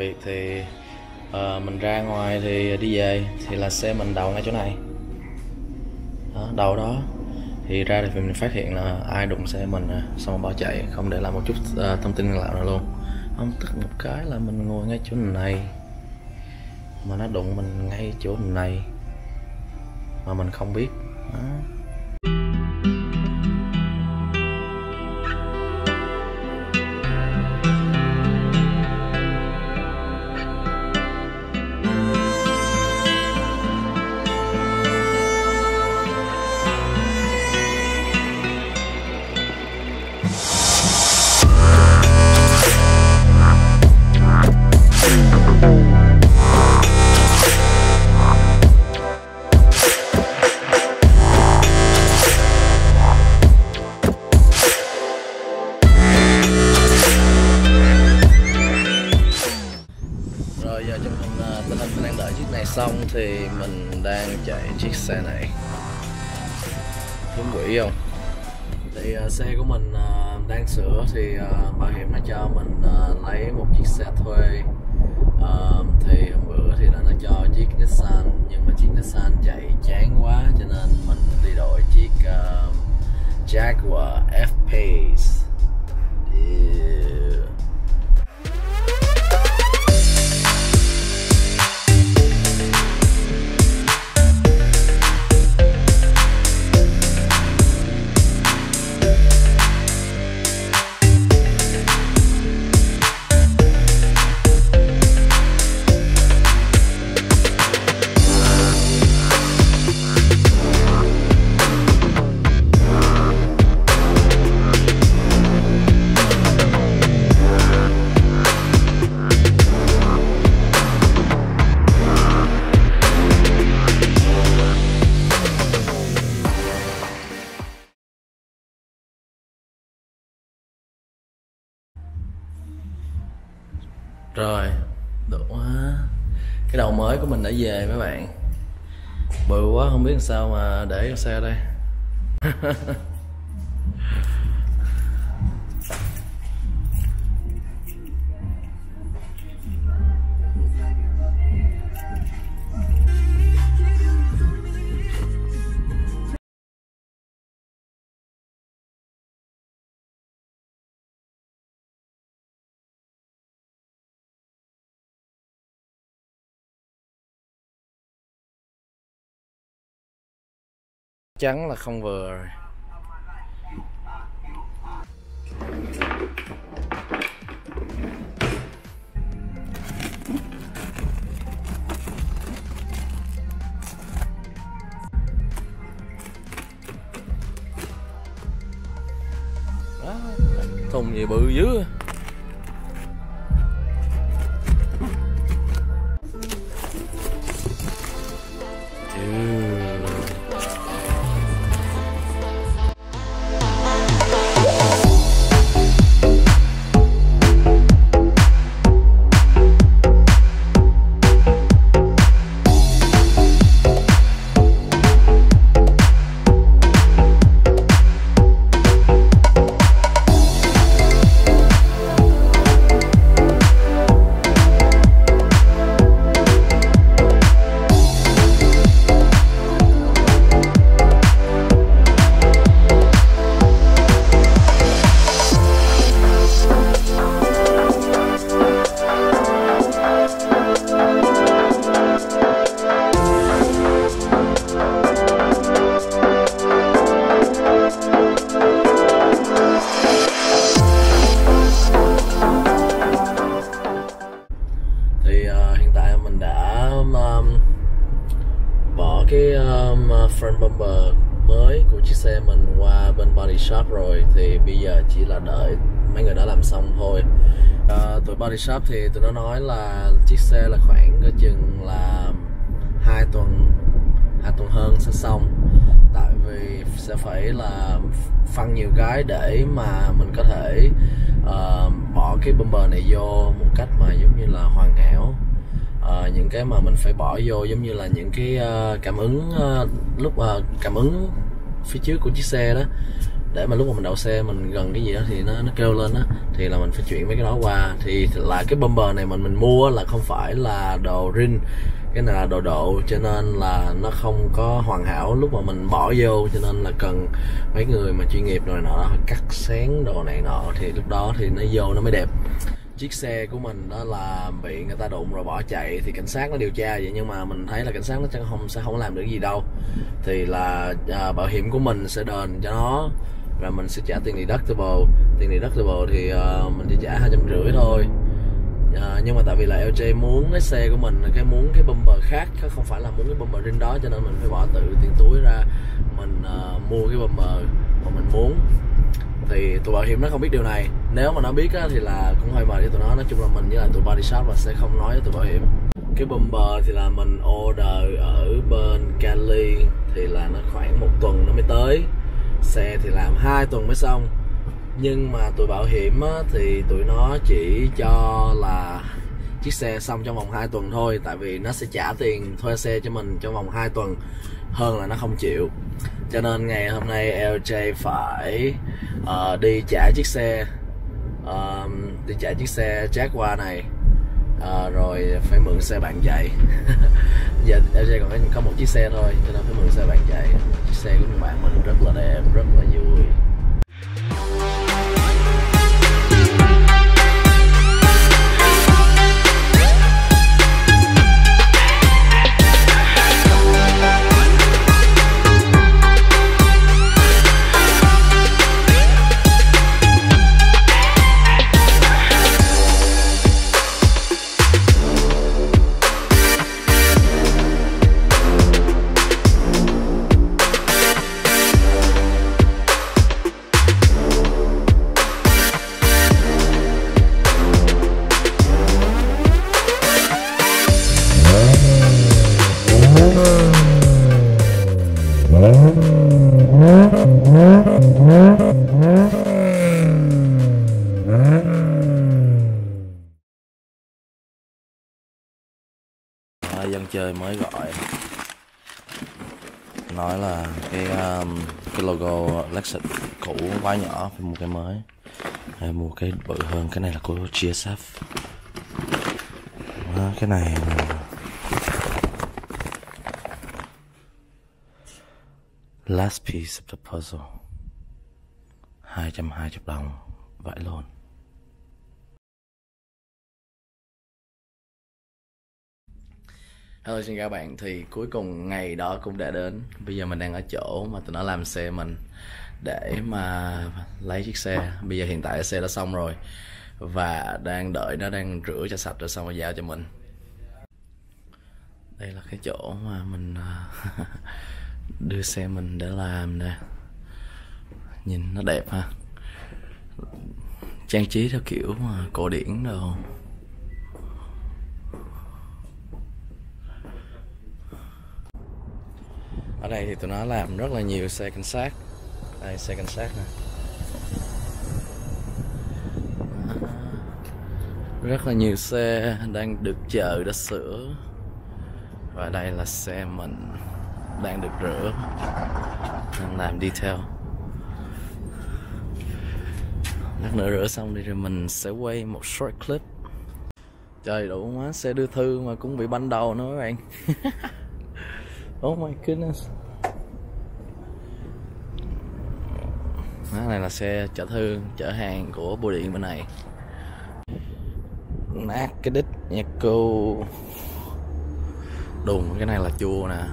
việc thì mình ra ngoài thì đi về thì là xe mình đậu ngay chỗ này đó, đầu đó thì ra thì mình phát hiện là ai đụng xe mình xong rồi bỏ chạy, không để lại một chút thông tin liên lạc nào luôn. Không, tức một cái là mình ngồi ngay chỗ này mà nó đụng mình ngay chỗ này mà mình không biết đó. Rồi giờ trong tình hình đang đợi chiếc này xong thì mình đang chạy chiếc xe này. Đúng quỷ không? Thì xe của mình đang sửa thì bảo hiểm nó cho mình lấy một chiếc xe thuê. Thì hôm bữa thì là nó cho chiếc Nissan, nhưng mà chiếc Nissan chạy chán quá cho nên mình đi đổi chiếc Jaguar F-Pace. Rồi, được quá. Cái đầu mới của mình đã về mấy bạn. Bự quá không biết làm sao mà để cái xe đây. Chắn là không vừa rồi. Đó, thùng gì bự dữ. Hiện tại mình đã bỏ cái front bumper mới của chiếc xe mình qua bên body shop rồi, thì bây giờ chỉ là đợi mấy người đã làm xong thôi. Tụi body shop thì tụi nó nói là chiếc xe là khoảng có chừng là 2 tuần hơn sẽ xong, tại vì sẽ phải là phân nhiều cái để mà mình có thể bỏ cái bumper này vô một cách mà giống như là hoàn hảo. Những cái mà mình phải bỏ vô giống như là những cái cảm ứng lúc cảm ứng phía trước của chiếc xe đó, để mà lúc mà mình đậu xe mình gần cái gì đó thì nó kêu lên á, thì là mình phải chuyển mấy cái đó qua. Thì là cái bumper này mình mua là không phải là đồ rin, cái này là đồ độ, cho nên là nó không có hoàn hảo lúc mà mình bỏ vô, cho nên là cần mấy người mà chuyên nghiệp rồi nọ cắt xén đồ này nọ, thì lúc đó thì nó vô nó mới đẹp. Chiếc xe của mình đó là bị người ta đụng rồi bỏ chạy, thì cảnh sát nó điều tra vậy, nhưng mà mình thấy là cảnh sát nó sẽ không làm được gì đâu. Thì là bảo hiểm của mình sẽ đền cho nó, rồi mình sẽ trả tiền deductible. Tiền deductible thì mình chỉ trả 250 thôi. Nhưng mà tại vì là LJ muốn cái xe của mình muốn cái bumper khác, không phải là muốn cái bumper rin đó, cho nên mình phải bỏ tự tiền túi ra mình mua cái bumper mà mình muốn. Thì tụi bảo hiểm nó không biết điều này, nếu mà nó biết á, thì là cũng hơi mời cho tụi nó. Nói chung là mình với lại tụi body shop là sẽ không nói với tụi bảo hiểm. Cái bumper thì là mình order ở bên Cali, thì là nó khoảng 1 tuần nó mới tới. Xe thì làm 2 tuần mới xong. Nhưng mà tụi bảo hiểm á, thì tụi nó chỉ cho là chiếc xe xong trong vòng 2 tuần thôi. Tại vì nó sẽ trả tiền thuê xe cho mình trong vòng 2 tuần, hơn là nó không chịu. Cho nên ngày hôm nay LJ phải đi trả chiếc xe, Jaguar này, rồi phải mượn xe bạn chạy. Giờ LJ còn có một chiếc xe thôi, cho nên phải mượn xe bạn chạy. Chiếc xe của bạn mình rất là đẹp, rất là vui. Dân chơi mới gọi nói là cái logo Lexus cũ quá nhỏ, phải mua cái mới, hay mua cái bự hơn. Cái này là của GSF. Cái này last piece of the puzzle, 220 đồng, vãi luôn. Hello, xin chào các bạn. Thì cuối cùng ngày đó cũng đã đến. Bây giờ mình đang ở chỗ mà tụi nó làm xe mình để mà lấy chiếc xe. Bây giờ hiện tại xe đã xong rồi và đang đợi nó đang rửa cho sạch rồi xong rồi giao cho mình. Đây là cái chỗ mà mình đưa xe mình để làm nè. Nhìn nó đẹp ha, trang trí theo kiểu cổ điển đồ. Ở đây thì tụi nó làm rất là nhiều xe cảnh sát. Đây, xe cảnh sát nè. Rất là nhiều xe đang được chờ để sửa. Và đây là xe mình đang được rửa, đang làm detail. Lát nữa rửa xong đi rồi mình sẽ quay một short clip. Trời đủ má, xe đưa thư mà cũng bị banh đầu nữa các bạn. Oh my goodness. Cái này là xe chở thư, chở hàng của bưu điện bên này. Nát cái đít nha cô. Đùng, cái này là chua nè.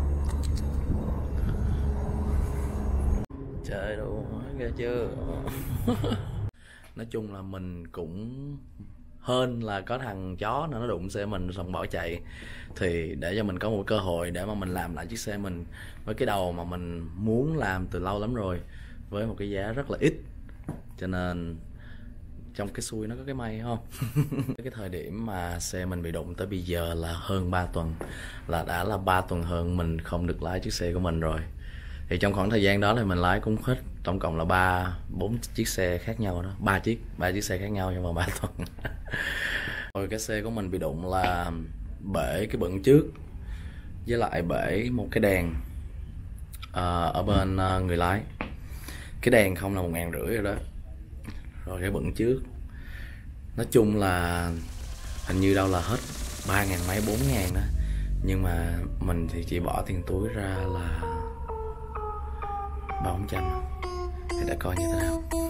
Trời đủ ghê chưa. Nói chung là mình cũng hên là có thằng chó nó đụng xe mình xong bỏ chạy, thì để cho mình có một cơ hội để mà mình làm lại chiếc xe mình với cái đầu mà mình muốn làm từ lâu lắm rồi, với một cái giá rất là ít. Cho nên trong cái xui nó có cái may không. Cái thời điểm mà xe mình bị đụng tới bây giờ là hơn 3 tuần, là đã là 3 tuần hơn mình không được lái chiếc xe của mình rồi. Thì trong khoảng thời gian đó thì mình lái cũng hết tổng cộng là 4 chiếc xe khác nhau đó, 3 chiếc xe khác nhau trong vòng 3 tuần. Rồi cái xe của mình bị đụng là bể cái bận trước, với lại bể một cái đèn ở bên người lái. Cái đèn không là 1.500 rồi đó. Rồi cái bận trước. Nói chung là hình như đâu là hết 3.000 mấy 4.000 đó. Nhưng mà mình thì chỉ bỏ tiền túi ra là 300 thì đã coi như thế nào.